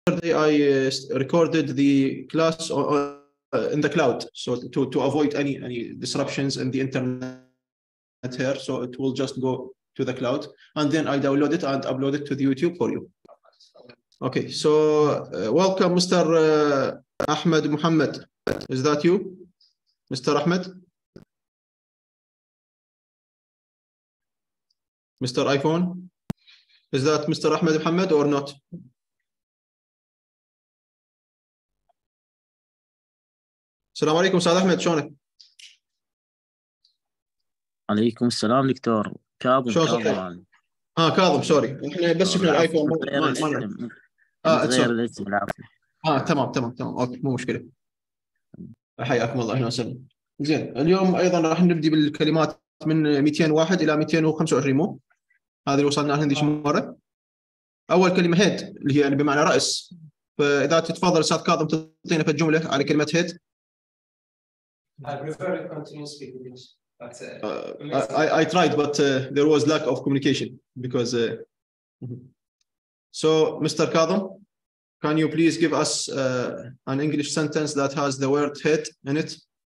I recorded the class in the cloud, so to avoid any disruptions in the internet here, so it will just go to the cloud, and then I download it and upload it to the YouTube for you. Okay, so welcome, Mr. Ahmed Muhammad. Is that you, Mr. Ahmed? Mr. iPhone? Is that Mr. Ahmed Muhammad or not? السلام عليكم أستاذ أحمد، شلونك؟ عليكم السلام دكتور. كاظم. كاظم سوري، احنا بس شفنا الايفون غير الاسم بالعافيه. تمام اوكي، مو مشكله. حياكم الله، اهلا وسهلا. زين، اليوم ايضا راح نبدي بالكلمات من 201 الى 225، مو هذه اللي وصلنا لها هذه مره. اول كلمه هيد اللي هي بمعنى راس، فاذا تتفضل استاذ كاظم تعطينا في الجمله على كلمه هيد. I prefer to continue speaking English. I tried, but there was lack of communication because. So, Mr. Kadham, can you please give us an English sentence that has the word head in it?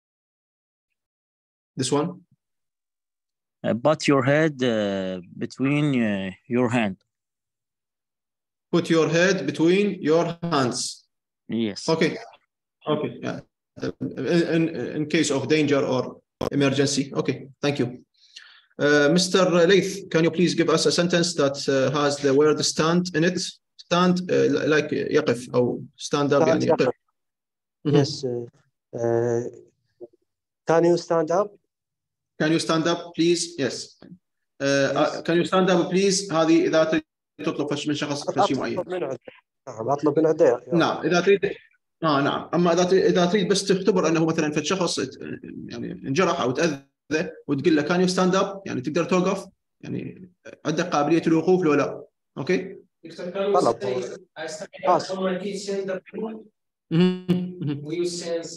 This one. Put your head between your hand. Put your head between your hands. Yes. Okay. Yeah. In case of danger or emergency. Okay. Thank you. Mr. Laith, can you please give us a sentence that has the word stand in it? Stand like يقف أو stand up يعني يقف. Yes. Can you stand up? Can you stand up please? Yes. Can you stand up please؟ هذه إذا تريد تطلب من شخص شيء معين. أطلب من عديه. نعم إذا تريد. نعم. أما إذا تريد بس تختبر أنه مثلا في شخص يعني انجرح أو تأذى وتقول له can you stand up، يعني تقدر توقف، يعني عندك قابلية الوقوف لو لا. أوكي. I stand on my feet in the pool. We use sense.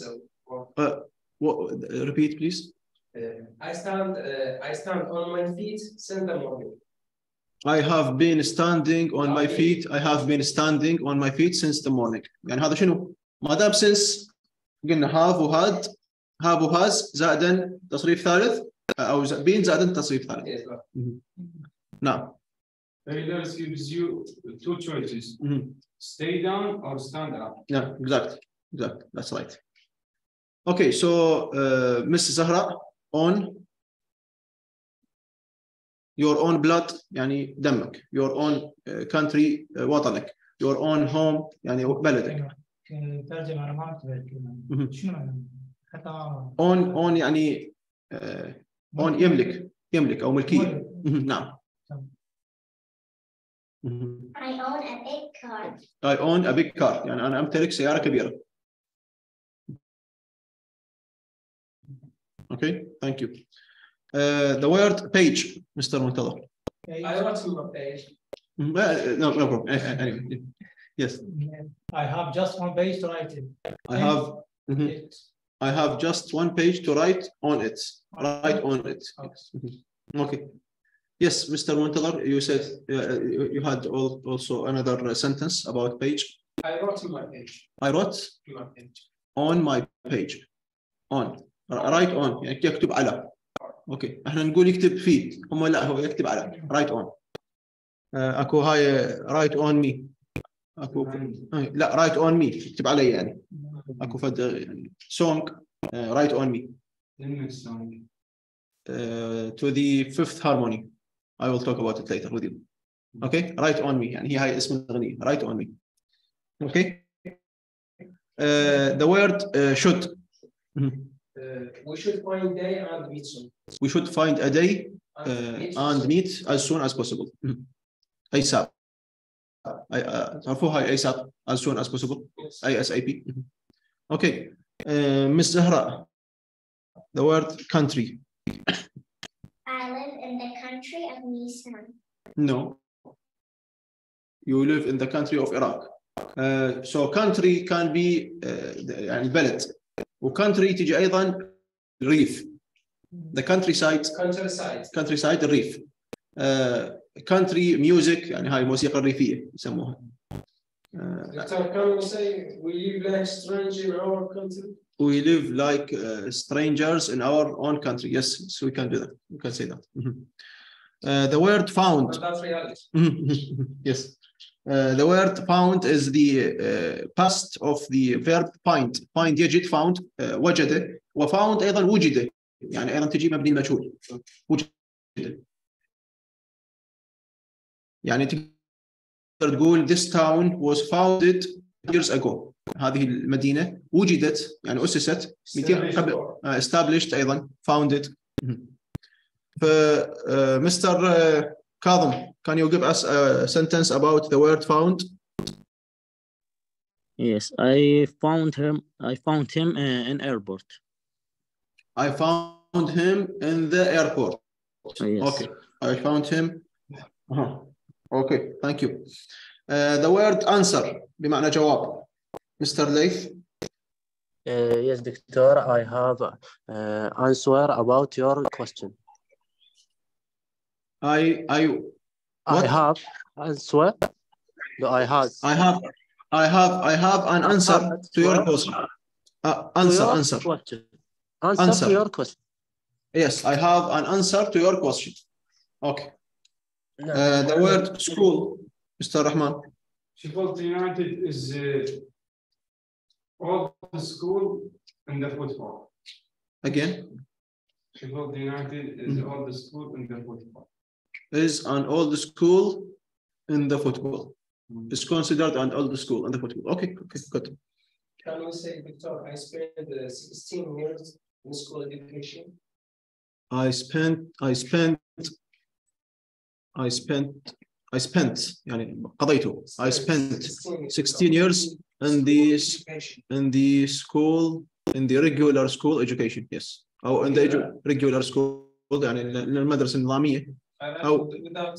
Repeat please. I stand on my feet since the morning. I have been standing on my feet. I have been standing on my feet since the morning. يعني هذا شنو؟ ما دام since قلنا have وهاد، have وhas زائدا تصريف ثالث أو been زائدا تصريف ثالث. نعم. Taylor gives you two choices: stay down or stand up. Yeah, exactly. That's right. Okay, so Miss Zahra, on your own blood يعني دمك، your own country وطنك، your own home يعني بلدك. ترجمة أنا ما أعرف شنو حتى on يعني on يملك أو ملكية. نعم. I own a big car. I own a big car يعني أنا أمتلك سيارة كبيرة. Okay, thank you. The word page, Mr. Muntadhar. I wrote on the page. No problem. Anyway, yes. I have just one page to write it. I have just one page to write on it. Write on it. Okay. Yes, Mr. Muntadhar, you said you had also another sentence about page. I wrote on my page. I wrote on my page. On. Write on يعني يكتب على. اوكي احنا نقول يكتب في، هم لا هو يكتب على. Write on. اكو هاي write on me. اكو لا write on me يكتب علي يعني. اكو فد يعني song write on me. To the fifth harmony. I will talk about it later with you. Okay, write on me يعني هي هاي اسم الأغنية. Write on me. Okay. The word should. We should find a day and meet soon. We should find a day and meet as soon as possible. ASAP. تعرفوها هاي ASAP as soon as possible. ASAP. Okay. Miss Zahra. The word country. I live in the country of Nissan. No. You live in the country of Iraq. So country can be يعني بلد. وكانتري تيجي أيضا الريف. The countryside الريف. Country music يعني هاي الموسيقى الريفية يسموها. Can we say we live like strangers in our country? We live like strangers in our own country. Yes, so we can do that. We can say that. The word found. But that's reality. Yes. The word found is the past of the verb find. Find يجد found وجد وfound أيضا وجد يعني أيضا تجي مبني المجهول وجد يعني تقدر تقول this town was founded years ago. هذه المدينة وجدت يعني أسست 200 قبل established أيضا founded. Mr. Kadhim, can you give us a sentence about the word found? Yes, I found him in airport. I found him in the airport. Yes. Okay, I found him. Okay, thank you. The word answer بمعنى جواب. Mr. Laith. Yes, Doctor, I have answer about your question. I have answer. I have an answer to your question. Answer to your question. Yes, I have an answer to your question. Okay. The word school, Mr. Rahman. Sheffield United is all the school in the football. Again. Sheffield United is all the school in the football. Is an old school in the football. Is considered an old school in the football. Okay, good. Can we say, Victor, I spent 16 years in school education? I يعني قضيته. I spent 16 years in the school, in the regular school education. Yes. أو in the regular school يعني المدرسة النظامية. أو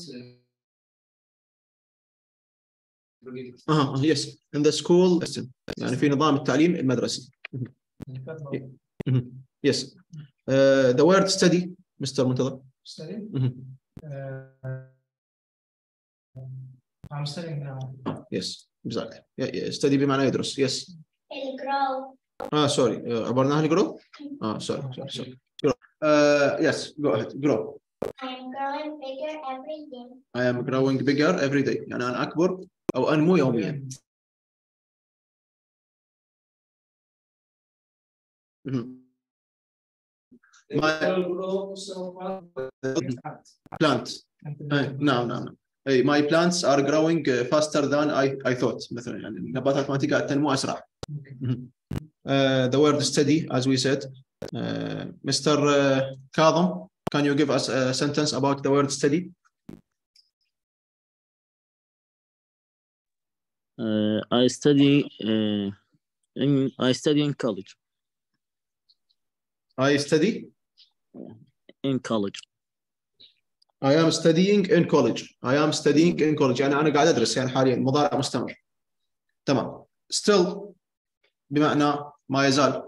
yes, in the school system يعني في نظام التعليم المدرسي. Yes. The word study, Mr. Muntadhar. Study? I'm studying now. Yes, exactly. Yeah, study بمعنى يدرس. Yes. grow. Sorry. عبرناها grow. Sorry. Grow. Yes, go ahead. Grow. I am growing bigger every day. I am growing bigger every day. يعني أنا أكبر أو أنمو يوميا. Plant. No. My plants are growing faster than I thought. مثلا يعني النباتات مالتي قاعدة تنمو أسرع. The word study, as we said. Mr. Kadhim, can you give us a sentence about the word study? I study in college. I study in college. I am studying in college. I am studying in college. يعني أنا قاعد أدرس يعني حاليا مضارع مستمر. تمام. Still بمعنى ما يزال.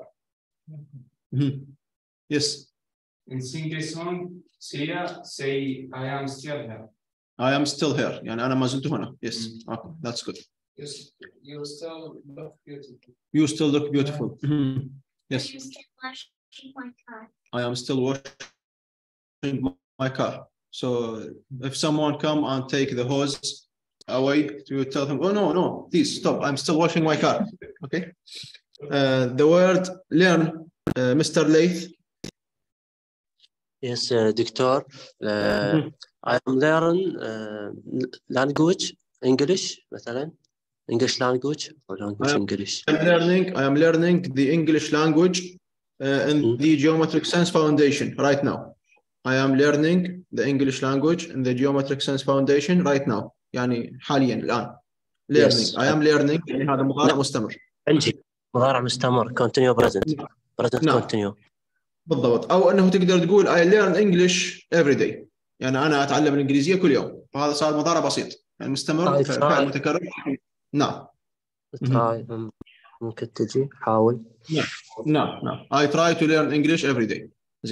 Yes. In sing a song, say I am still here. I am still here. يعني أنا ما زلت هنا. Yes. Okay, that's good. Yes, you still look beautiful. You still look beautiful. Yes. I am still washing my car. I am still washing my car. So if someone come and take the hose away, you tell him, oh no, please stop. I'm still washing my car. Okay. The word learn, Mr. Laith. Yes, Doctor. I am learn language English مثلا. English language or language English. I am learning the English language in the Geometric Sense Foundation right now. I am learning the English language in the Geometric Sense Foundation right now. يعني حاليا الآن. Learning. Yes. I am learning. يعني هذا مضارع مستمر. عندي مضارع مستمر. Continue present. Present continue. بالضبط. أو أنه تقدر تقول I learn English every day. يعني أنا أتعلم الإنجليزية كل يوم. وهذا صار مضارع بسيط. يعني مستمر فعل متكرر. نعم. ممكن تجي حاول. نعم. I try to learn English every day.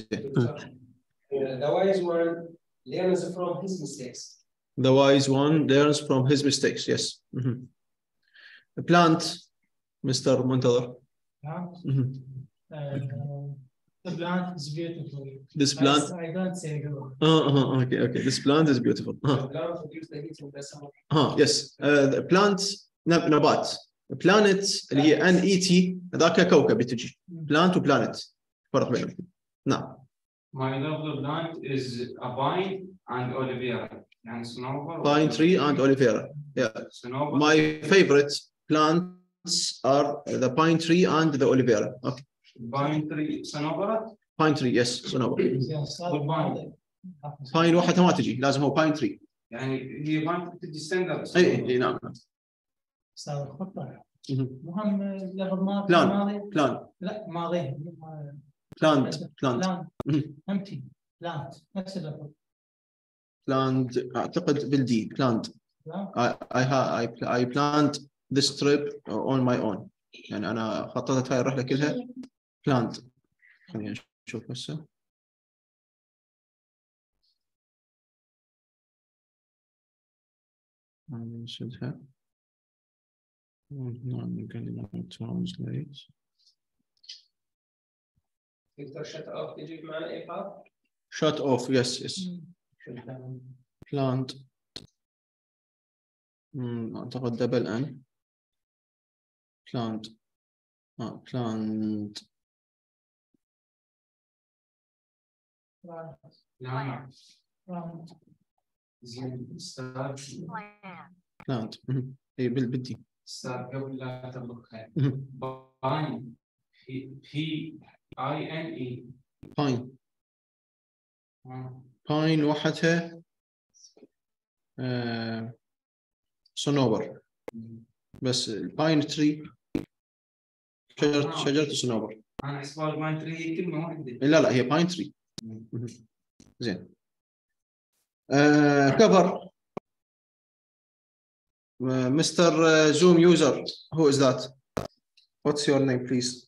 The wise one learns from his mistakes. The wise one learns from his mistakes. Yes. plant, Mr. Muntazer. Plant. Mhm. The plant is beautiful. This plant. I don't say good. Okay. This plant is beautiful. The plant produce the heat in the summer. Yes. The plant نبات. planet اللي هي NET هذاك كوكب بتجي. plant و planet فرق بينهم. نعم. My lovely plant is a pine and aloe vera. يعني صنوبر. Pine tree and aloe vera. Yeah. صنوبر. My favorite plants are the pine tree and the aloe vera. Okay. Pine tree صنوبر. Pine tree, yes. صنوبر. والباين. pine وحدها ما تجي لازم هو pine tree. يعني هي ما تجي ستاندرد. اي نعم. صار خطة. مهم لفظ ماضي. plan. لا ماضي. plant. empty. plant. نفس اللفظ. planned أعتقد بالدي planned. I planned this trip on my own. يعني أنا خططت هاي الرحلة كلها planned. خلينا نشوف هسه. نشدها. translate. دكتور shut off تجيب معنا إيقاف. Shut off, yes. Plant. أعتقد double N. Plant. Plant. لا. زين ستار. Plant. إيه بالدي. ستار قبل لا تطبخها. باين. PINE. Pine. Pine وحدها صنوبر. بس الباين تري شجرة الصنوبر. أنا أحسب الباين تري هي كلمة واحدة. لا هي باين تري. زين. cover. Mr. Zoom user, who is that? What's your name, please?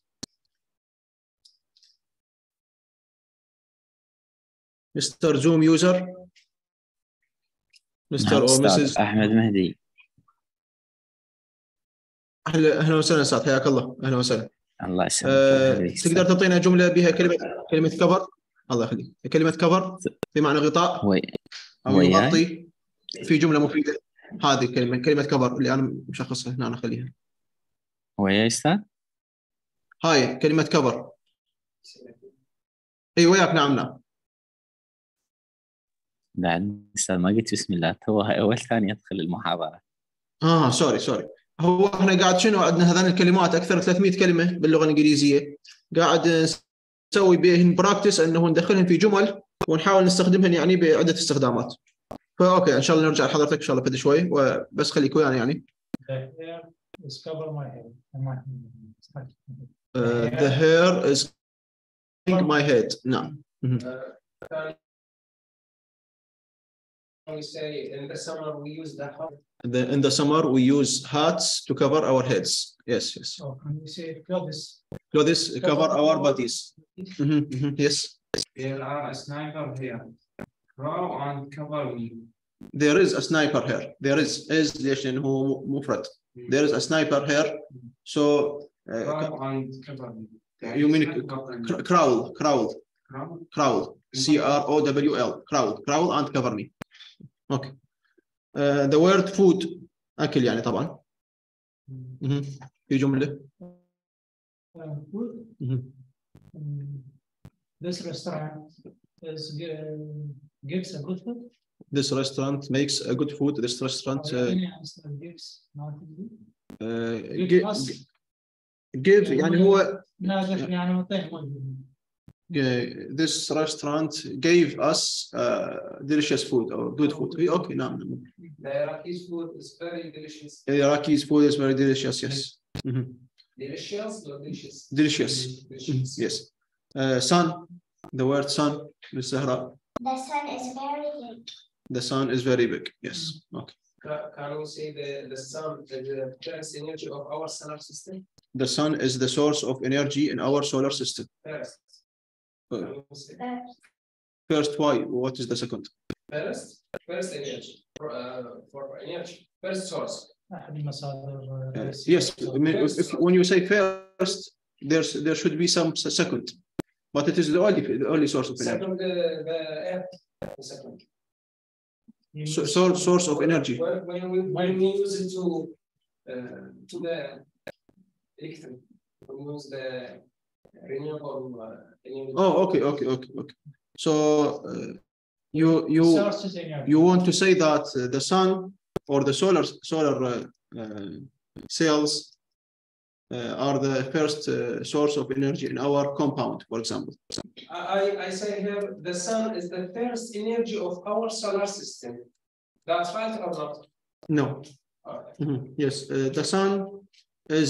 Mr. Zoom user. Mr. or Mrs. أحمد مهدي. أهلا وسهلا أستاذ، حياك الله. أهلا وسهلا. الله يسلمك. تقدر تعطينا جملة بها كلمة cover؟ الله يخليك. كلمة cover في معنى غطاء أو يغطي. في جملة مفيدة. هذه كلمة cover اللي أنا مشخصها هنا، أنا أخليها. وياي أستاذ؟ هاي كلمة cover. أي وياك. نعم. بعد أستاذ ما قلت بسم الله، تو أول ثاني أدخل المحاضرة. سوري. هو احنا قاعد شنو عندنا هذان الكلمات اكثر 300 كلمة باللغة الإنجليزية، قاعد نسوي بهن براكتس انه ندخلهم في جمل ونحاول نستخدمهن يعني بعدة استخدامات. فاوكي ان شاء الله نرجع لحضرتك ان شاء الله بعد شوي، وبس خليك ويانا يعني. The hair is covering my head. نعم. We say in the summer we use the hat. In the summer we use hats to cover our heads. Yes. Oh, can we say clothes? Clothes cover our bodies. Yes. There are a sniper here. Crow and cover me. There is a sniper here. There is ليش؟ لأنه هو مفرد. There is a sniper here. So Crow and cover me. You mean crowl. Crowl and cover me. Okay. The word food أكل يعني طبعا. في جملة. Food. This restaurant gives a good food. This restaurant makes a good food. This restaurant give يعني هو. This restaurant gave us delicious food or good food. Okay, نعم. The Iraqi food is very delicious. Iraqi food is very delicious. Yes. Delicious or delicious? Delicious. Yes. Sun. The word sun. Ms. Zahra. The sun is very big. The sun is very big. Yes. Okay. Can we say the sun is the first energy of our solar system? The sun is the source of energy in our solar system. First, why? What is the second? First energy for energy. First source. أحد المصادر Yes, when you say first, there should be some second, but it is the only source of energy. Second, the air. Second. Source of energy. When we use it to the electric, we use the renewable energy. Oh, okay. So Sources energy. you want to say that the sun or the solar cells are the first source of energy in our compound, for example. I say here the sun is the first energy of our solar system. That's right or not? No. Okay. Yes, the sun is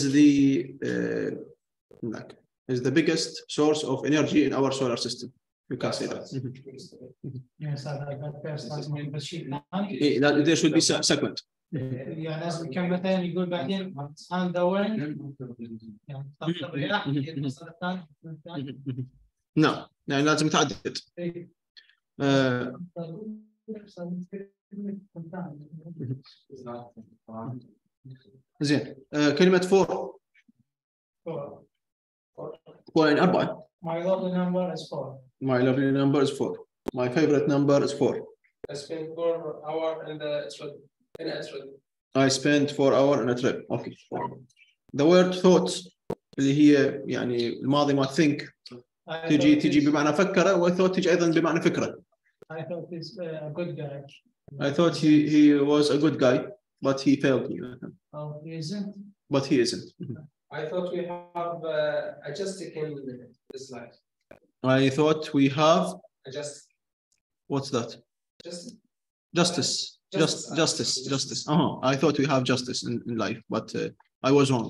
the biggest source of energy in our solar system. You can say that. Yes, that first لازم بشيء There should be second. يعني لازم كم مثلا يقول بعدين and the wind يعني طاقة الرياح المصدر الثاني. نعم يعني لازم تعدد. زين كلمة فور يعني 4. My lovely number is 4. My lovely number is 4. My favorite number is 4. I spent 4 hours in the trip. I spent 4 hours in a trip. Okay. The word thought اللي هي يعني الماضي ما think تجي بمعنى فكرة وthought تجي أيضا بمعنى فكرة. I thought he's a good guy. I thought he was a good guy, but he failed me. Oh, he isn't? But he isn't. I thought we have a justice in this life. I thought we have what's that? Justice. I thought we have justice in life, but I was wrong.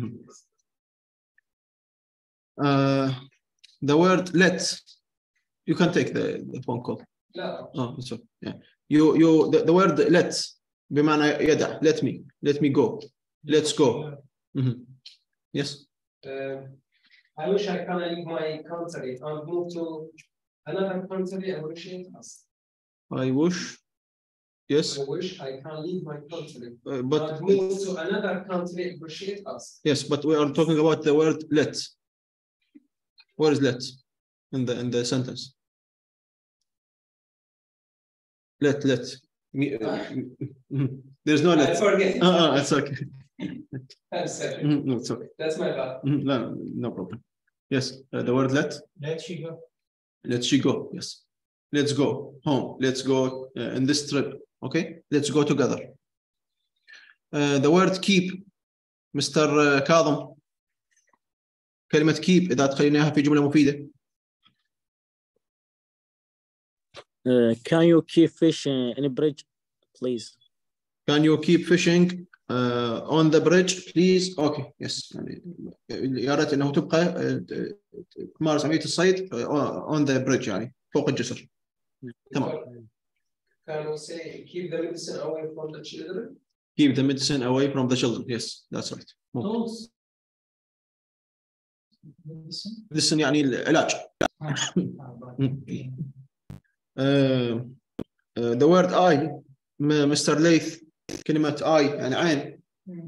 The word let, you can take the phone call. No. Oh, it's okay. Yeah. The word let بمعنى يدع, let me go, let's go. Yes. I wish I can leave my country and move to another country and appreciate us. I wish. Yes. I wish I can leave my country but and move to another country and appreciate us. Yes, but we are talking about the word let. Where is let in the sentence? Let. There's no let. I forget. It's okay. I'm sorry. No, it's okay. That's my bad. No problem. Yes, the word let. Let she go. Let she go. Yes. Let's go home. Let's go in this trip. Okay. Let's go together. The word keep, Mr. كاظم. كلمة keep إذا تخليناها في جملة مفيدة. Can you keep fishing in a bridge, please? Can you keep fishing on the bridge, please? Okay, yes. يعني يا ريت إنه تبقى تمارس عملية الصيد on the bridge يعني فوق الجسر. تمام. Can we say keep the medicine away from the children? Keep the medicine away from the children. Yes, that's right. Tools. Medicine يعني العلاج. The word I, Mr. Laith, كلمة I يعني عين.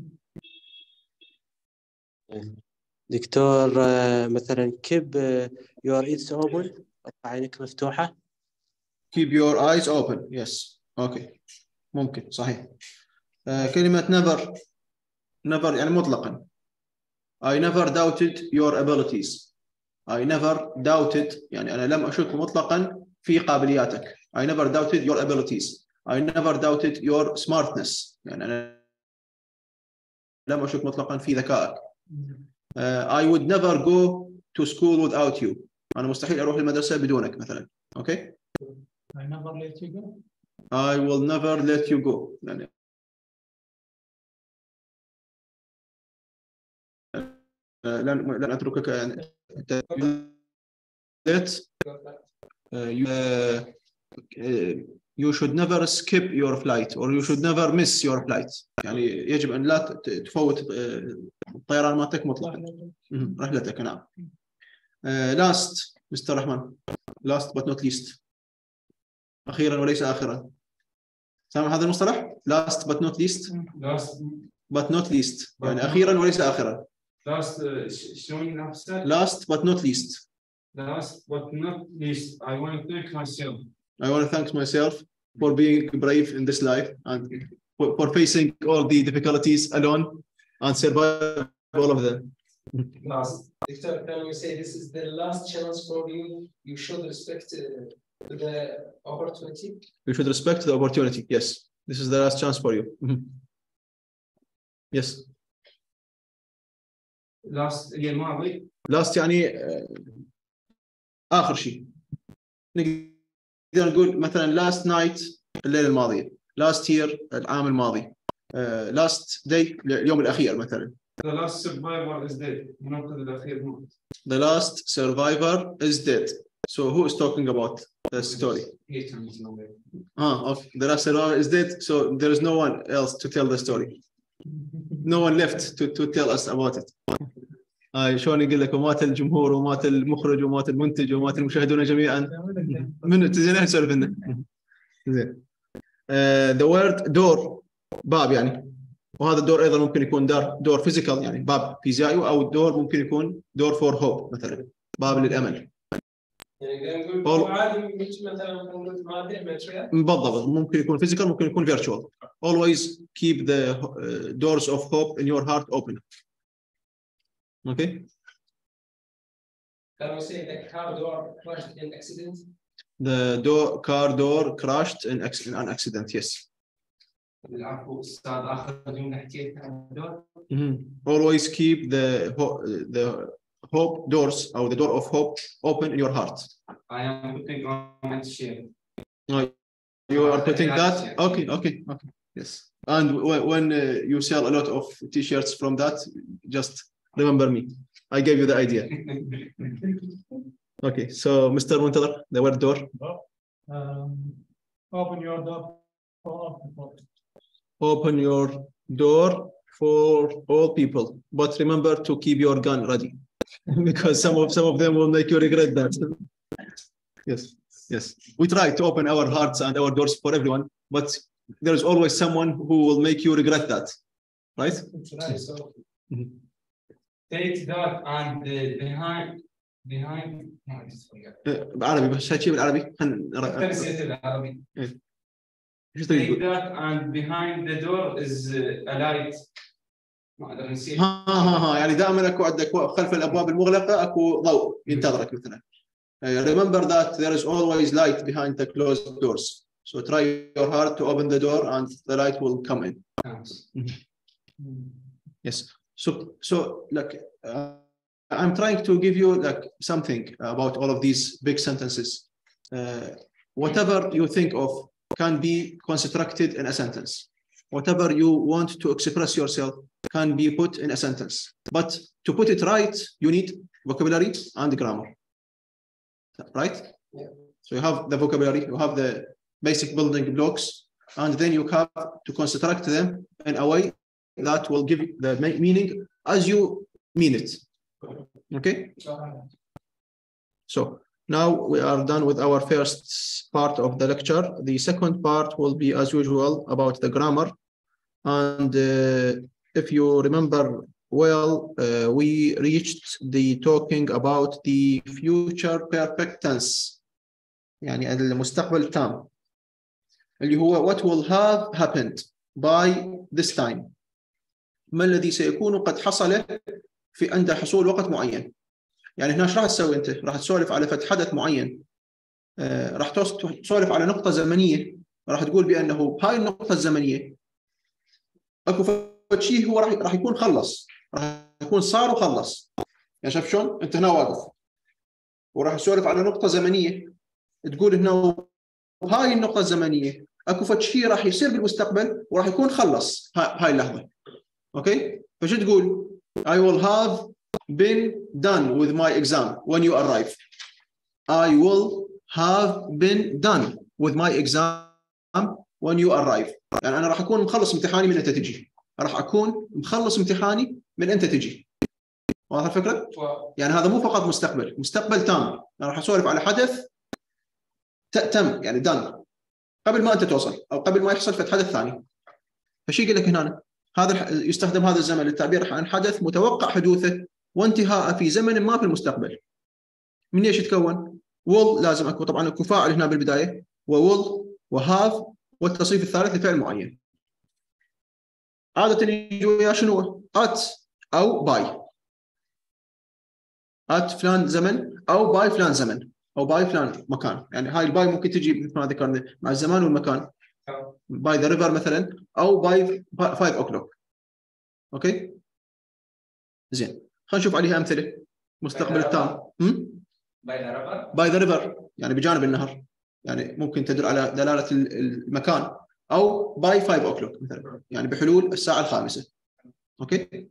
دكتور مثلا keep your eyes open، عينك مفتوحة. Keep your eyes open. Yes. Okay. ممكن صحيح. كلمة never يعني مطلقا. I never doubted your abilities. I never doubted يعني أنا لم أشك مطلقا في قابلياتك. I never doubted your abilities. I never doubted your smartness. يعني أنا لم أشك مطلقا في ذكائك. I would never go to school without you. أنا مستحيل أروح المدرسة بدونك مثلا. Okay. I never let you go. I will never let you go. يعني لن أتركك يعني. You should never skip your flight or you should never miss your flight. يعني يجب أن لا تفوت الطيران مالتك مطلقا. رحلتك نعم. Last Mr. رحمن. Last but not least. أخيرا وليس آخرا. سامع هذا المصطلح؟ Last but not least. but not least. يعني أخيرا وليس آخرا. Last شلون نفسه؟ Last but not least. Last but not least, I want to thank myself. I want to thank myself for being brave in this life and for facing all the difficulties alone and survive all of them. Last. Victor, can you say this is the last chance for you? You should respect the opportunity. You should respect the opportunity. Yes, this is the last chance for you. Yes. Last year الماضي. Last يعني آخر شيء. نقدر نقول مثلا last night الليلة الماضية. Last year العام الماضي. Last day اليوم الأخير مثلا. The last survivor is dead. المنقذ الأخير مات. The last survivor is dead. So who is talking about the story? Okay. The last survivor is dead. So there is no one else to tell the story. No one left to tell us about it. شلون يقول لك ومات الجمهور ومات المخرج ومات المنتج ومات المشاهدون جميعا. من تزين نسولف لنا. زين. The word door باب يعني. وهذا الدور ايضا ممكن يكون دور فيزيكال يعني باب فيزيائي او دور ممكن يكون دور فور هوب مثلا باب للامل. يعني نقول عادي مثلا نقول مادي بالضبط ممكن يكون فيزيكال ممكن يكون فيرتشوال. Always keep the doors of hope in your heart open. Okay. Can we say the car door crashed in accident? The car door crashed in an accident. Yes. العفو أستاذ آخر جملة حكيت عن الدور. Always keep the hope doors or the door of hope open in your heart. I am putting on a shirt. You are putting that? Okay. Yes. And when you sell a lot of T-shirts from that, just remember me. I gave you the idea. Okay. So, Mr. Muntader, the word door. Open your door for all people. Open your door for all people, but remember to keep your gun ready, because some of them will make you regret that. Yes. We try to open our hearts and our doors for everyone, but there is always someone who will make you regret that, right? That's right. So Take that and behind. بالعربي بس هالشيء بالعربي. نسيت العربي. ايش Take تقول؟ that and behind the door is a light. ما أقدر نسيت. ها يعني دائما اكو عندك خلف الابواب المغلقه اكو ضوء ينتظرك مثلا. Remember that there is always light behind the closed doors. So try your hard to open the door and the light will come in. Yes. So like I'm trying to give you like something about all of these big sentences. Whatever you think of can be constructed in a sentence. Whatever you want to express yourself can be put in a sentence. But to put it right, you need vocabulary and grammar. Right? Yeah. So you have the vocabulary, you have the basic building blocks, and then you have to construct them in a way that will give the meaning as you mean it. Okay? So now we are done with our first part of the lecture. The second part will be, as usual, about the grammar. And if you remember well, we reached the talking about the future perfect tense. يعني المستقبل التام. اللي هو what will have happened by this time. ما الذي سيكون قد حصل في عند حصول وقت معين. يعني هنا ايش راح تسوي انت؟ راح تسولف على فتح حدث معين. راح تسولف على نقطة زمنية. راح تقول بأنه هاي النقطة الزمنية اكو شيء هو راح يكون خلص. راح يكون صار وخلص. يعني شايف شلون؟ انت هنا واقف. وراح تسولف على نقطة زمنية. تقول هنا هاي النقطة الزمنية اكو شيء راح يصير بالمستقبل وراح يكون خلص هاي اللحظة. اوكي؟ فشو تقول؟ I will have been done with my exam when you arrive. I will have been done with my exam when you arrive. يعني أنا راح أكون مخلص امتحاني من أنت تجي. راح أكون مخلص امتحاني من أنت تجي. واضح الفكرة؟ يعني هذا مو فقط مستقبل تام. أنا راح أسولف على حدث تم يعني done قبل ما أنت توصل أو قبل ما يحصل في حدث ثاني. فشي يقول لك هنا هذا يستخدم هذا الزمن للتعبير عن حدث متوقع حدوثه وانتهاءه في زمن ما في المستقبل. من ايش يتكون؟ will لازم اكو طبعا اكو فاعل هنا بالبدايه، وwill وهاف والتصريف الثالث لفعل معين. عاده يجي وياه شنو؟ at او by. at فلان زمن او by فلان زمن او by فلان مكان. يعني هاي الباي ممكن تجي مثل ما ذكرنا مع الزمان والمكان. by the river مثلا او by 5 o'clock. اوكي زين، خلينا نشوف عليها امثله. مستقبل التام by the river يعني بجانب النهر، يعني ممكن تدل على دلاله المكان، او by 5 o'clock مثلا يعني بحلول الساعه الخامسه. اوكي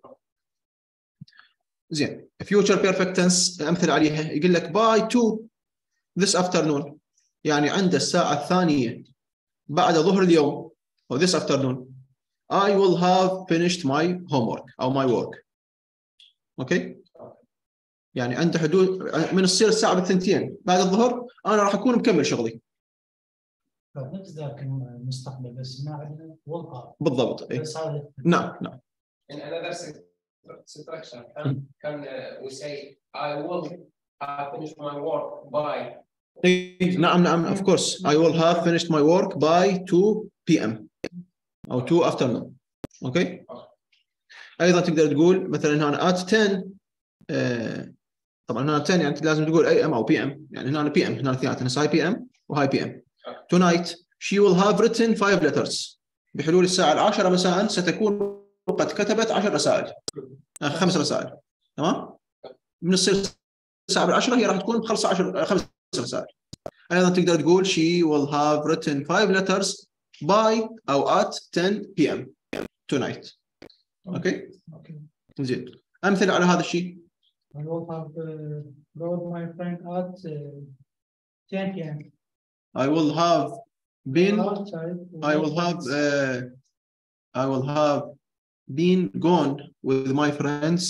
زين. future perfect tense امثله عليها يقول لك by 2 this afternoon يعني عند الساعه الثانيه بعد ظهر اليوم، او this afternoon I will have finished my homework او my work. اوكي يعني عند حدود من تصير الساعه بالثنتين بعد الظهر انا راح اكون مكمل شغلي. نفس ذاك المستقبل بس ما عندنا وضع بالضبط. بس هذا نعم نعم. In another structure, can we say I will finish my work by نعم نعم of course I will have finished my work by 2 p.m. أو 2 afternoon. أوكي. أيضا تقدر تقول مثلا هنا at 10 طبعا هنا 10 يعني لازم تقول AM أو PM، يعني هنا PM هنا اثنيناتهم هاي PM وهاي PM. Tonight she will have written 5 letters بحلول الساعة 10 مساء ستكون قد كتبت 10 رسائل 5 رسائل. تمام. من تصير الساعة 10 هي راح تكون مخلصة 5 رسائل. أيضا تقدر تقول she will have written 5 letters by أو at 10 p.m. tonight. أوكي؟ زين. أمثلة على هذا الشيء. I will have wrote my friend at 10 p.m. I will have been. I will have been gone with my friends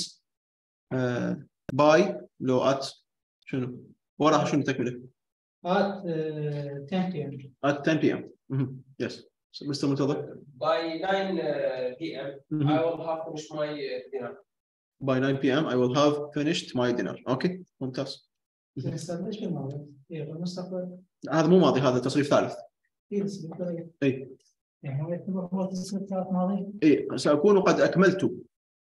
by لو at شنو؟ وراها شنو تكمله؟ at 10 p.m. at 10 p.m. Yes. Mr. Murtada. by 9 p.m. I will have finished my dinner. By 9 p.m. I will have finished my dinner. اوكي ممتاز. نستخدمش بالماضي بالمستقبل. هذا مو ماضي، هذا تصريف ثالث. اي يعني هو يعتبر هو تصريف ثالث ماضي. اي ساكون قد اكملت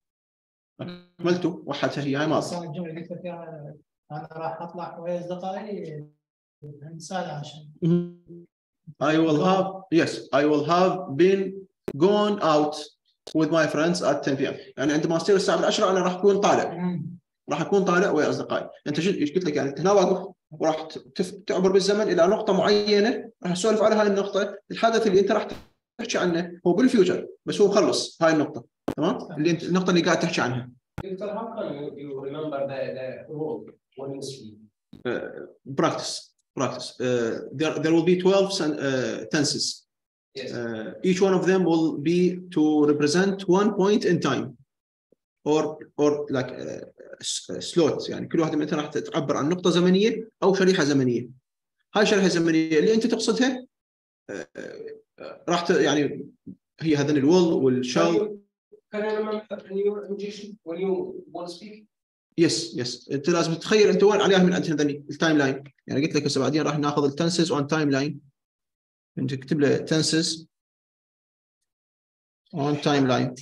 وحدها هي ماضي. الجمله اللي قلت فيها انا راح اطلع ويا اصدقائي نسال عشان I will have been gone out with my friends at 10 p.m. يعني عندما تصير الساعه 10 انا راح اكون طالع ويا اصدقائي. انت ايش قلت لك؟ يعني انت هنا واقف وراح تعبر بالزمن الى نقطه معينه، راح نسولف على هاي النقطه. الحدث اللي انت راح تحكي عنه هو بالفيوتشر بس هو مخلص هاي النقطه. تمام. اللي انت النقطه اللي قاعد تحكي عنها. Victor, how can you remember the role when you speak? Practice. There will be 12 tenses. Yes. Each one of them will be to represent one point in time or like slot. يعني كل واحدة منها راح تعبر عن نقطة زمنية أو شريحة زمنية. هاي الشريحة الزمنية اللي أنت تقصدها راح يعني هي هذين الول والشال. Can you remember when you want to speak? يس انت لازم تتخيل انت وين عليها من عندنا التايم لاين. يعني قلت لك هسه بعدين راح ناخذ التنسز اون تايم لاين. انت تكتب له تنسز اون تايم لاين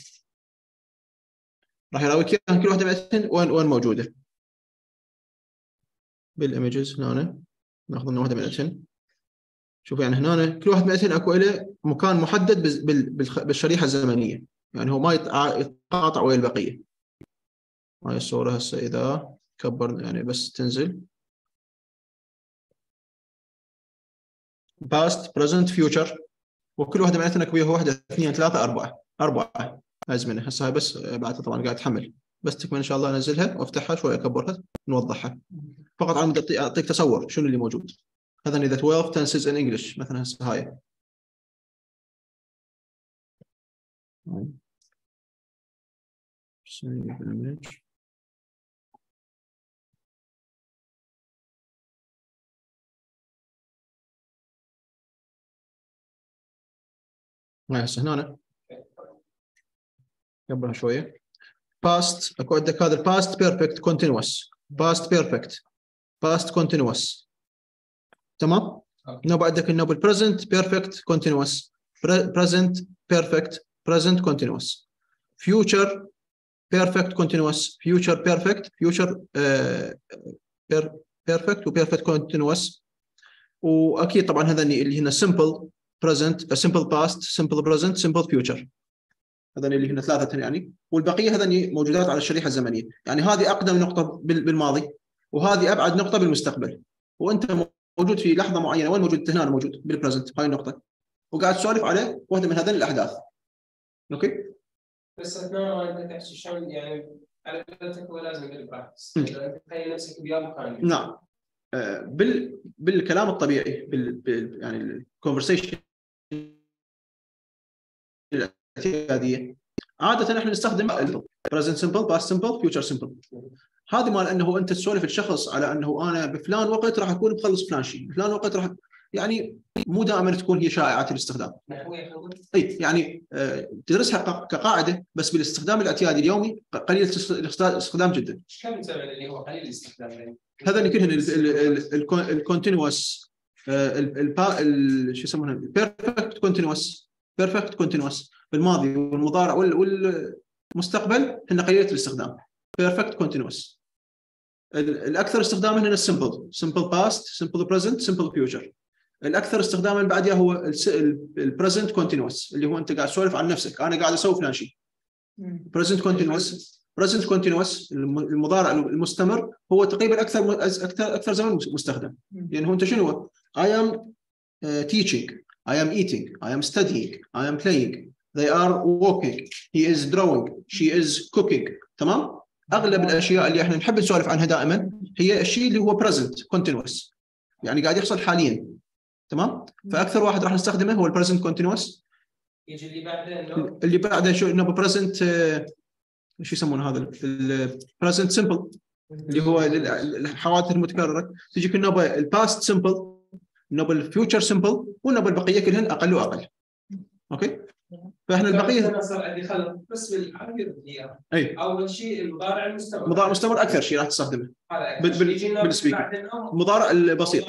راح يراويك اياها كل واحده بعدين وين موجوده بالايمجز. هنا ناخذ لنا واحده بعدين. شوف يعني هنا كل واحد بعدين اكو له مكان محدد بالشريحه الزمنيه، يعني هو ما يتقاطع ويا البقيه. هاي الصورة هسه إذا كبر يعني بس تنزل past present future وكل واحدة معناتها أكو وياها واحدة 2 3 4 أزمنة. هسه هاي بس بعد طبعا قاعد تحمل، بس تكمل إن شاء الله أنزلها وأفتحها شوية أكبرها نوضحها فقط على مود أعطيك تصور شنو اللي موجود. هذا إذا 12 tenses in English مثلا هسه هاي هاي هسه هنا قبلها شويه. past اكو عندك هذا past perfect continuous past perfect past continuous تمام. نوب عندك النوب present perfect continuous present perfect present continuous future perfect continuous future perfect future perfect و perfect continuous. واكيد طبعا هذا اللي هنا simple present simple past simple present simple future هذا اللي هنا ثلاثه يعني. والبقيه هذا موجودات على الشريحه الزمنيه. يعني هذه اقدم نقطه بالماضي وهذه ابعد نقطه بالمستقبل. وانت موجود في لحظه معينه. وين موجود؟ هنا موجود بالبريزنت هاي النقطه وقاعد تسولف على واحده من هذين الاحداث. اوكي بس اثناء ما انت تحكي شلون يعني على قولتك هو لازم بالبراكتس انت تخيل نفسك بيا مكان. نعم بالكلام الطبيعي يعني الكونفرسيشن الاعتياديه عاده احنا نستخدم present simple past simple future simple. هذه مال انه انت تسولف الشخص على انه انا بفلان وقت راح اكون بخلص فلان شيء بفلان وقت راح يعني مو دائما تكون هي شائعه الاستخدام. اي يعني تدرسها كقاعده بس بالاستخدام الاعتيادي اليومي قليل الاستخدام جدا. ايش كم مثلا اللي هو قليل الاستخدام؟ هذا اللي كلهن الكونتينوس شو يسمونها بيرفكت كونتينوس بيرفكت كونتينوس بالماضي والمضارع والمستقبل هن قليله الاستخدام بيرفكت كونتينوس. الاكثر استخداما هنا السمبل سمبل باست سمبل بريزنت سمبل فيوتشر. الاكثر استخداما بعدها هو البريزنت كونتينوس اللي هو انت قاعد تسولف عن نفسك انا قاعد اسوي فلان شيء. بريزنت كونتينوس بريزنت كونتينوس المضارع المستمر هو تقريبا اكثر زمن مستخدم. يعني هو انت شنو I am teaching I am eating I am studying I am playing they are walking he is drawing she is cooking. تمام. اغلب الاشياء اللي احنا نحب نسولف عنها دائما هي الشيء اللي هو present continuous يعني قاعد يحصل حاليا. تمام. فاكثر واحد راح نستخدمه هو البريزنت كونتينوس. يجي اللي بعده شو انه بريزنت شو يسمونه هذا البريزنت سمبل اللي هو الحوادث المتكرره. تجيك النوبه الباست سمبل النوبه الفيوتشر سمبل والنوبه البقيه كلهن اقل واقل. اوكي فاحنا البقيه انا صار عندي خلط بس بالعربي اي اول شيء المضارع المستمر. المضارع المستمر اكثر شيء راح تستخدمه بالسبيكر. المضارع البسيط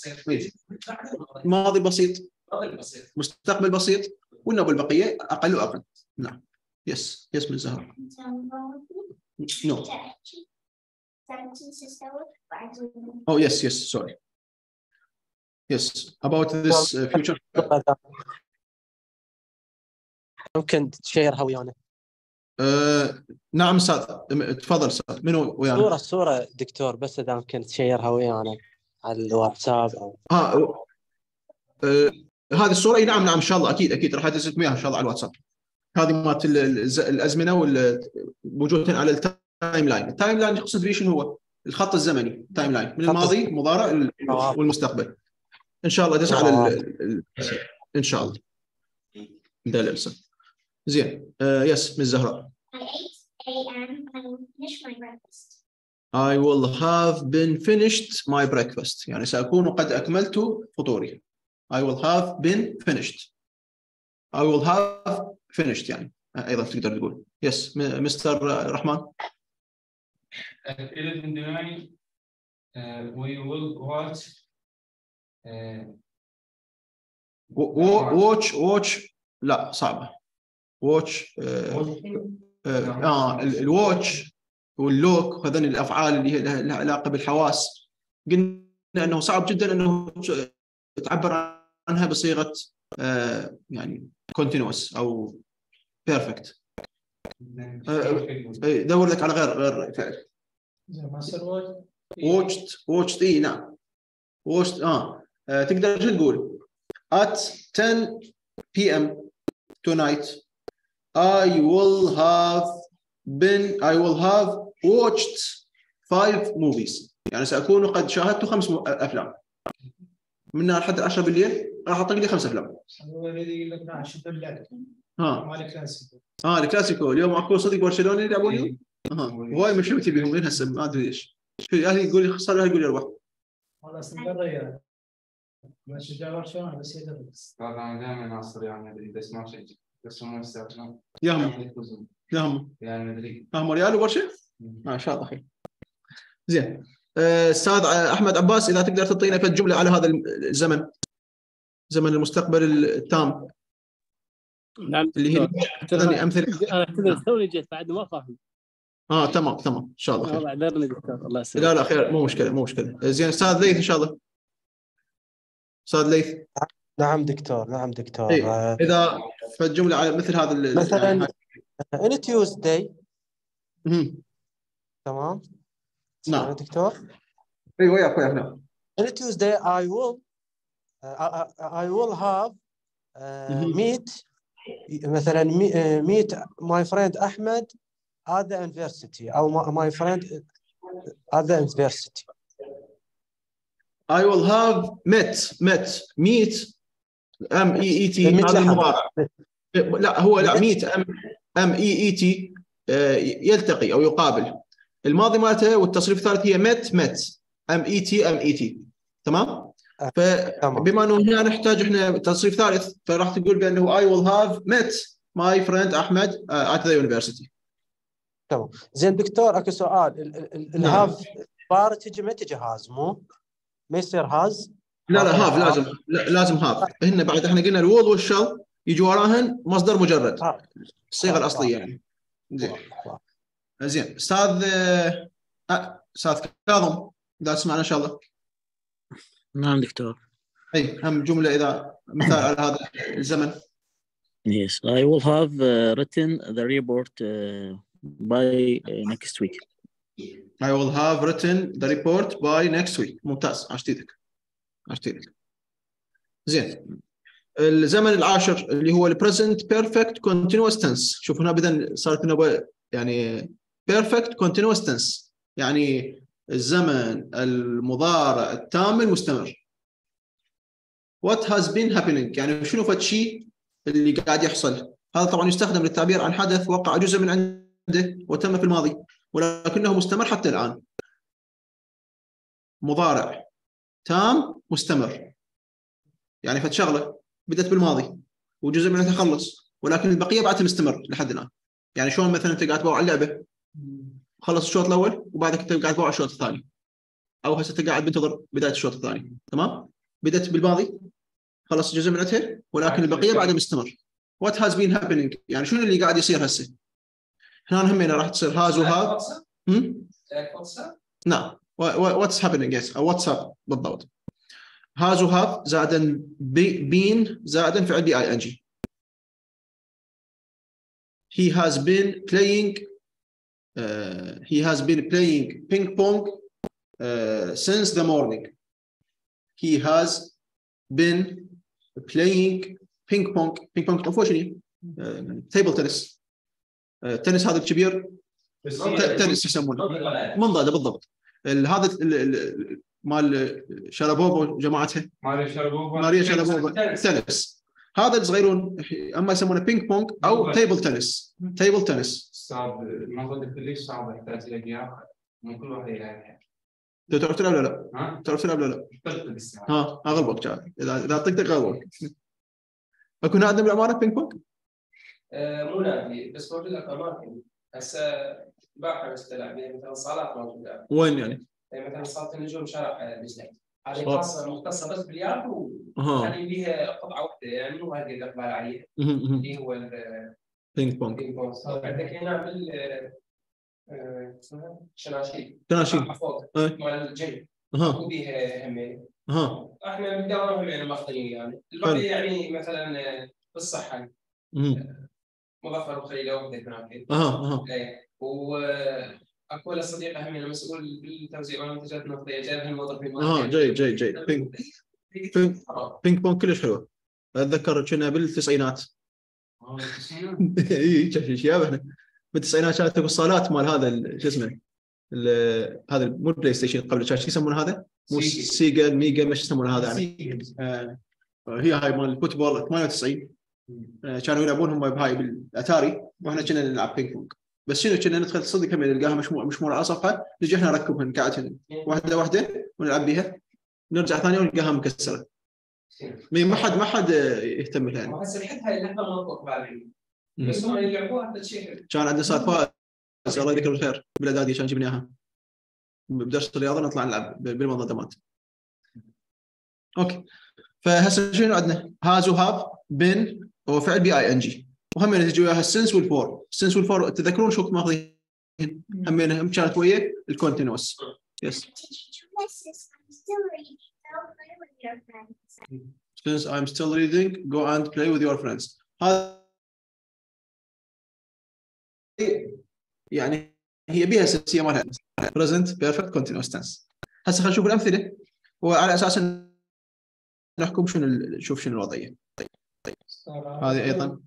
ماضي بسيط مستقبل بسيط والنوبه البقيه اقل واقل. نعم يس من زهر. No. Oh yes sorry yes about this future. ممكن تشيرها ويانا؟ نعم استاذ تفضل استاذ. منو ويانا؟ صورة دكتور بس اذا ممكن تشيرها ويانا على الواتساب او هذه الصورة اي نعم ان شاء الله اكيد راح ادزلكم اياها ان شاء الله على الواتساب. هذه مالت الازمنه والموجودين على التايم لاين. التايم لاين يقصد به شنو هو؟ الخط الزمني تايم لاين من الماضي المضارع والمستقبل. ان شاء الله ادز على ان شاء الله ده الارسال. زين يس من زهراء. I will have been finished my breakfast يعني سأكون قد أكملت فطوري. I will have been finished I will have finished يعني أيضا تقدر تقول yes مستر رحمن. At 11:09 we will watch لا صعبة watch الواتش واللوك هذين الافعال اللي هي لها علاقه بالحواس. قلنا انه صعب جدا انه تعبر عنها بصيغه يعني continuous او perfect. دور لك على غير فعل. watched اي نعم watched تقدر شو تقول at 10 p.m. tonight I will have watched 5 movies يعني سأكون قد شاهدت 5 أفلام منها لحد 10 بالليل راح أطق لي 5 أفلام. هو الذي يقول لك شد اللعب الكلاسيكو اليوم اكو صديق برشلونة يلعبون اليوم. هواي مشوتي بهم من هسه ما ادري ليش. اهلي يقول لي خسر اهلي يقول لي اربح. والله استمر ما شجع برشلونة بس يدرس. انا دائما ناصر يعني بس ما شجع بس هم يستاهلون. ياهم لا هم ريال مدريد. هم ريال وبرشا. ما شاء الله خير. زين استاذ احمد عباس، اذا تقدر تعطينا فد جمله على هذا الزمن، زمن المستقبل التام نعم اللي هي دكتور. امثله. انا توني جيت بعد ما فاهم. تمام ان شاء الله خير. اعذرني دكتور، الله يسلمك. لا خير، مو مشكله. زين استاذ ليث ان شاء الله. استاذ ليث. نعم دكتور. اذا فد جمله على مثل هذا مثلا in Tuesday. تمام. نعم دكتور. ايوه وياك نعم. In Tuesday I will have meet مثلا meet my friend Ahmed at the university أو my friend at the university. I will have meet MEET هذا المضارع. لا هو لا meet MEET يلتقي أو يقابل. الماضي مالته والتصريف الثالث هي met MEET. تمام. فبما انه هنا نحتاج احنا تصريف ثالث، فراح تقول بانه I will have met my friend Ahmed at the university. تمام. زين دكتور اكو سؤال، الهاف بار تجي ما تجي هاز، ما يصير هاز؟ لا هاف لازم هاف. هن بعد احنا قلنا الوول والشل يجي وراهن مصدر مجرد، الصيغه الاصليه يعني. زين استاذ كاظم اذا تسمعنا ان شاء الله. نعم دكتور. اي هم جمله اذا مثال على هذا الزمن. Yes, I will have written the report by next week. I will have written the report by next week. ممتاز، عشت ايدك. زين الزمن العاشر اللي هو present perfect continuous tense. شوف هنا بدأ صارت لنا يعني perfect continuous tense، يعني الزمن المضارع التام المستمر. What has been happening يعني شنو فد شيء اللي قاعد يحصل. هذا طبعا يستخدم للتعبير عن حدث وقع جزء من عنده وتم في الماضي ولكنه مستمر حتى الآن. مضارع تام مستمر، يعني فد شغله بدأت بالماضي وجزء منها تخلص ولكن البقيه بعدها مستمر لحد الآن. يعني شلون مثلا انت قاعد تبوع على اللعبه، خلص الشوط الاول وبعدك انت قاعد تبوع على الشوط الثاني، او هسه انت قاعد بنتظر بدايه الشوط الثاني. تمام. بدأت بالماضي خلص جزء منها ولكن البقيه بعدها مستمر. What has been happening يعني شنو اللي قاعد يصير هسه. هنا همينه راح تصير هاز وهاب. نعم what's happening yes او واتساب بالضبط. هاز وهاب زائدا بين زائدا فعل ing. He has been playing ping pong since the morning. He has been playing ping pong. تعرفوا شنو؟ table tennis. التنس هذا الكبير تنس يسمونه منضدة بالضبط. هذا مال شربوبا وجماعتها ماريا شربوبا تنس. هذا الصغيرون اما يسمونه بينج بونج او تيبل تنس. استاذ الموضوع كلش صعب، يحتاج لك من كل واحد يلعبها. تعرف تلعب ولا لا؟ تعرف تلعب ولا لا؟ اغلبك جاي اذا طقتك اغلبك. اكو نادي بالعماره بينج بونج؟ مو نادي بس موجود لك اماكن هسه باحه بس تلعب مثلا صالات موجوده. وين يعني؟ مثلا صالة النجوم شارع بزنك، هذه خاصه مختصه بس باليد يعني بيها قطعه واحده يعني مو هذه اللي اقبل عليها اللي هو بينج بونج. عندك هنا بال شناشيل فوق مال الجيم وبيها همين. احنا بالدوام همين ماخذين يعني البقيه يعني مثلا بالصحه مظفر وخليل وحده هناك. واكو له صديقه همين مسؤول بالتوزيع والمنتجات النفطيه جايبها الموظفين. جيد. بينج بونج كلش حلوه. اتذكر كنا بالتسعينات. اي شيابه بالتسعينات كانت الصالات مال هذا شو اسمه هذا مو بلاي ستيشن قبل شو يسمونه هذا مو سيجا ميجا مش يسمونه هذا يعني هي هاي مال الفوتبول 98 كانوا يلعبونهم بهاي بالاتاري واحنا كنا نلعب بينج بونج. بس شنو كنا ندخل صدق كم نلقاها مشموره على صفحه نجي احنا نركبها قاعد واحده ونلعب بيها نرجع ثاني يوم نلقاها مكسره. ما حد يهتم لها. هسه لحد هاي اللحظه ما نطبق بعدين بس هم يلعبوها هذا الشيء. كان عندنا استاذ فائز الله يذكره بالخير بالاعدادي كان جبناها بدرس الرياضه نطلع نلعب بالمنظمات. اوكي فهسه شنو عندنا؟ هاز وهاف بين وفعل بي اي ان جي وهم يجي وياها السنس والفور. السنس والفور تذكرون شو ماخذين هم كانت ويا الكونتينوس. يس since I'm still reading go and play with your friends. هذا يعني هي بها سنسيه مالها present perfect continuous tense. هسه خلينا نشوف الامثله وعلى اساس نحكم شوف شنو الوضعيه. هذه ايضا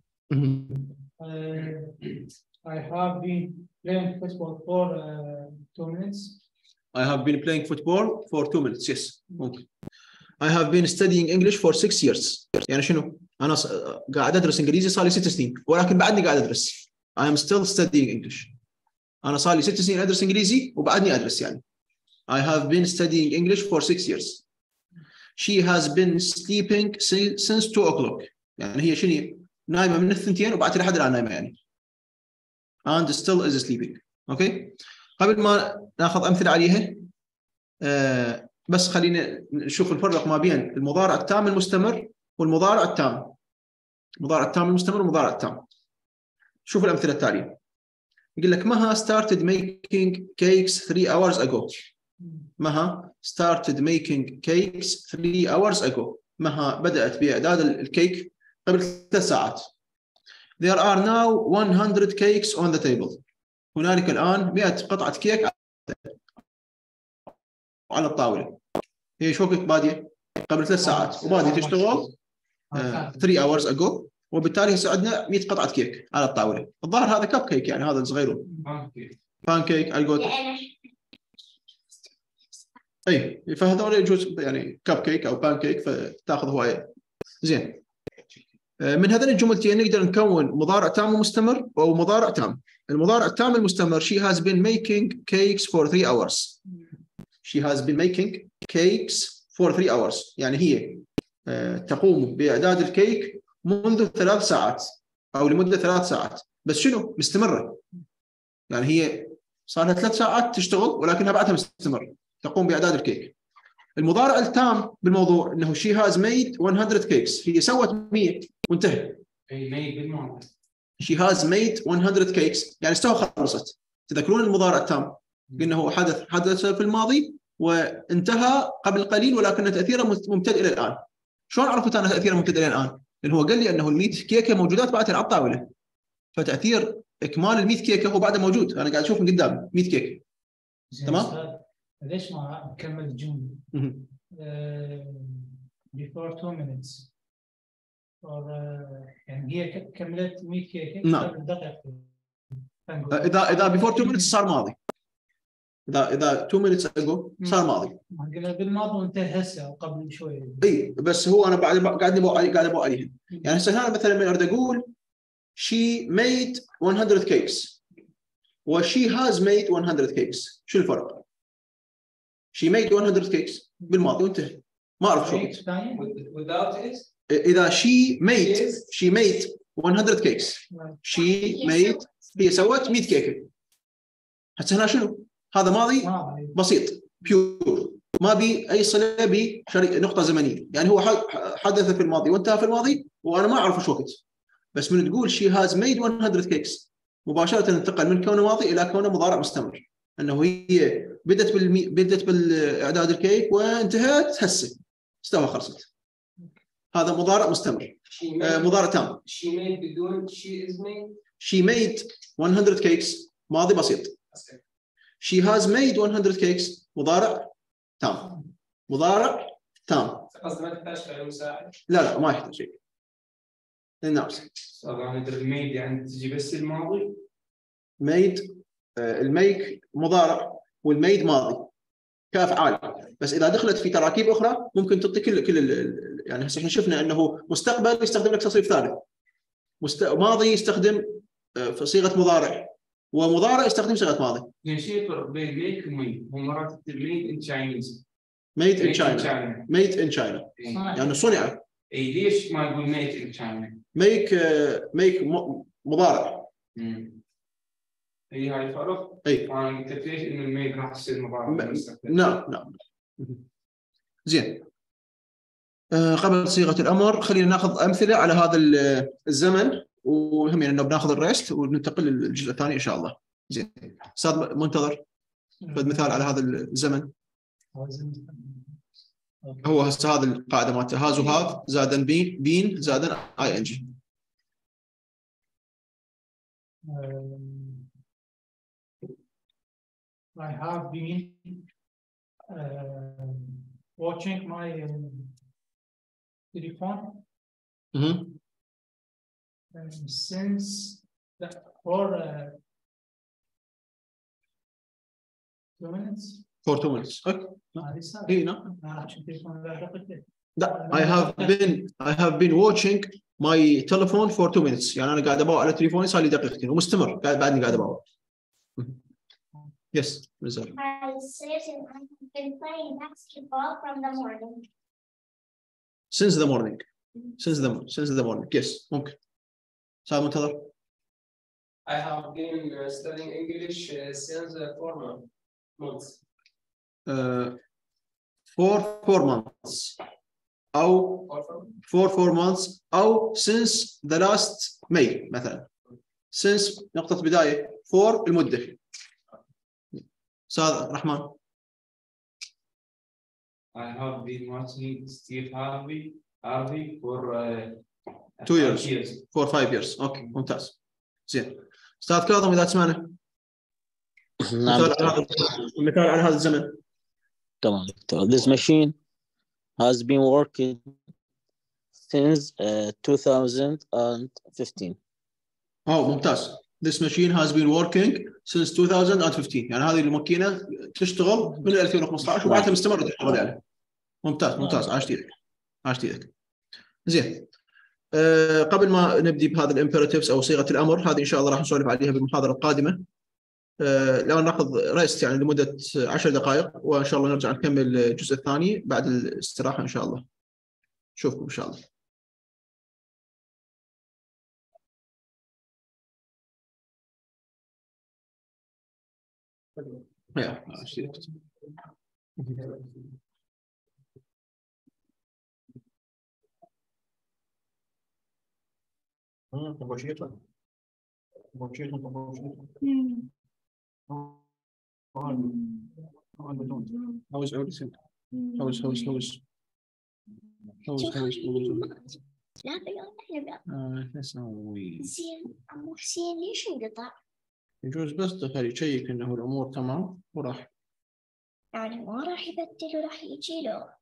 I have been playing football for 2 minutes. I have been playing football for 2 minutes. Yes ممكن. I have been studying English for 6 years. يعني شنو؟ أنا قاعد أدرس إنجليزي صار لي 6 سنين ولكن بعدني قاعد أدرس. I am still studying English. أنا صار لي 6 سنين أدرس إنجليزي وبعدني أدرس يعني. I have been studying English for 6 years. She has been sleeping since 2 o'clock. يعني هي شنو؟ نايمة من 2 وبعد لحد الآن نايمة يعني. And still is sleeping. أوكي؟ قبل ما ناخذ أمثلة عليها بس خلينا نشوف الفرق ما بين المضارع التام المستمر والمضارع التام. المضارع التام المستمر والمضارع التام. شوف الأمثلة التالية. يقول لك مها started making cakes 3 hours ago. مها started making cakes 3 hours ago. مها بدأت بإعداد الكيك قبل 3 ساعات. There are now 100 cakes on the table. هنالك الآن 100 قطعة كيك على الطاولة. هي شو وقت بادية؟ قبل 3 ساعات وبادية تشتغل 3 hours ago وبالتالي هسه عندنا 100 قطعة كيك على الطاولة. الظاهر هذا كب كيك يعني هذا الصغير. بان كيك على قولتك. اي فهذول يجوز يعني كب كيك او بان كيك فتاخذ هوايه. زين. من هذين الجملتين نقدر نكون مضارع تام ومستمر او مضارع تام. المضارع التام المستمر she has been making cakes for 3 hours. She has been making cakes for 3 hours. يعني هي تقوم بإعداد الكيك منذ 3 ساعات أو لمدة 3 ساعات. بس شنو؟ مستمرة. يعني هي صار لها 3 ساعات تشتغل ولكنها بعدها مستمر. تقوم بإعداد الكيك. المضارع التام بالموضوع إنه she has made 100 cakes. هي سوت 100 وانتهى. She has made 100 cakes يعني خلصت. تذكرون المضارع التام قلنا هو حدث في الماضي وانتهى قبل قليل ولكن تأثيره ممتد إلى الآن. شلون عرفت أنا تأثيره ممتد إلى الآن؟ لأنه هو قال لي أنه ال100 كيكة موجودات بعدها على الطاولة. فتأثير إكمال ال100 كيكة هو بعده موجود. أنا قاعد أشوف من قدام 100 كيكة. تمام؟ ليش ما أكمل الجملة؟ before 2 minutes. يعني هي كملت 100 كيكة. نعم. إذا before 2 minutes صار ماضي. إذا 2 minutes ago صار ماضي. قلنا بالماضي وانتهى هسه أو قبل شوي. إي بس هو أنا قاعد أبغى عليهم. يعني هسه هنا مثلاً من أريد أقول she made 100 cakes و she has made 100 cakes. شو الفرق؟ she made 100 cakes بالماضي وانتهى. ما أعرف شو. without is إذا she made 100 cakes. she made هي سوت 100 كيكة. هسه هنا شنو؟ هذا ماضي بسيط بيور ما بي أي صلة بنقطة زمنية. يعني هو حدث في الماضي وانتهى في الماضي وأنا ما أعرف شو وقت. بس من تقول she has made 100 cakes مباشرة انتقل من كونه ماضي إلى كونه مضارع مستمر. أنه هي بدت بالإعداد الكيك وانتهت هسه استوى خلصت. هذا مضارع مستمر. مضارع تام. she made بدون she is made. she made 100 cakes ماضي بسيط. she has made 100 cakes مضارع تام. مضارع تام. قصدي ما تحتاج فعل مساعد. لا ما يحتاج شيء. الناس. طبعا made يعني تجي بس الماضي. made الميك مضارع والميد ماضي كأفعال. بس إذا دخلت في تراكيب أخرى ممكن تعطي كل يعني هسه احنا شفنا أنه مستقبل يستخدم لك تصريف ثالث. ماضي يستخدم في صيغة مضارع ومضارع يستخدم صيغة ماضي. يعني شيء يفرق بين ميك وميد. ومرات made in Chinese. made in China. made in China. يعني صنع. اي ليش ما يقول made in China؟ make مضارع. اي هاي فرق. اي انا قلت ليش انه الميل راح تصير مضارع. نعم. زين. قبل صيغه الامر خلينا ناخذ امثله على هذا الزمن، وهم انه بناخذ الريست وننتقل للجزء الثاني ان شاء الله. زين استاذ منتظر خذ مثال على هذا الزمن. هو هسه هذا القاعده مالته هاز وهاف زائدا بين زائدا اي ان جي. I have been watching my telephone since for 2 minutes. For 2 minutes. Okay. اي نعم. لا I have been watching my telephone for 2 minutes. يعني انا قاعد اباوع على تليفوني صار لي دقيقتين ومستمر بعدني قاعد اباوع. Yes, Rizal. I said I've been playing basketball from the morning. Since the morning. Since the morning. Yes. ممكن. صار منتظر. I have been studying English since 4 months. For 4 months. أو for 4 months أو since the last May مثلا. Since نقطة بداية for المدة. أستاذ رحمن. I have been watching Steve Harvey for 2 years. For 5 years. أوكي ممتاز. زين. أستاذ كاظم إذا تسمعنا. مثال على هذا الزمن. تمام. This machine has been working since 2015. ممتاز. This machine has been working since 2015. يعني هذه الماكينة تشتغل من 2015 وبعدها مستمرة تشتغل يعني. ممتاز. عاشت ايدك. زين. قبل ما نبدي بهذا الامبيراتيفز او صيغة الامر، هذه ان شاء الله راح نسولف عليها بالمحاضرة القادمة. الآن ناخذ ريست يعني لمدة 10 دقائق، وإن شاء الله نرجع نكمل الجزء الثاني بعد الاستراحة إن شاء الله. نشوفكم إن شاء الله. لا زين عمو حسين ليش انقطع؟ يجوز بس دخل يشيك انه الامور تمام وراح يعني ما راح يبدل وراح يجي له.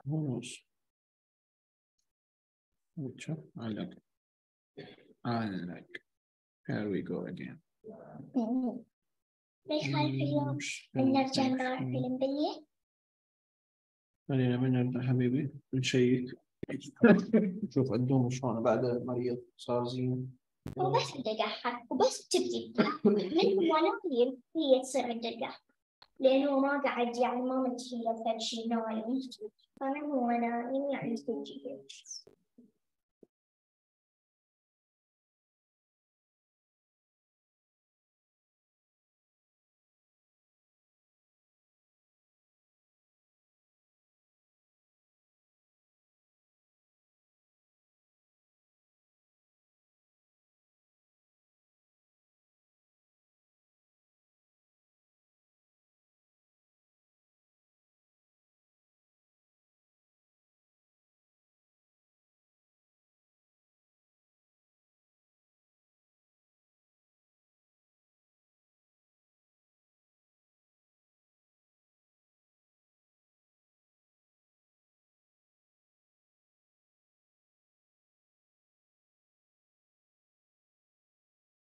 علق. Here we go again. ليش خايف اليوم نرجع نروح فيلم بالليل؟ خلينا بنرجع حبيبي نشيك. شوف عندهم شلون بعد مريض صار زين. وبس الدقاحة وبس تبدي من ولكن هي تصير الدقاحة لأنه ما قاعد يعني ما متهيأ فد شيء نايم، فأنا هو نايم يعني تجي.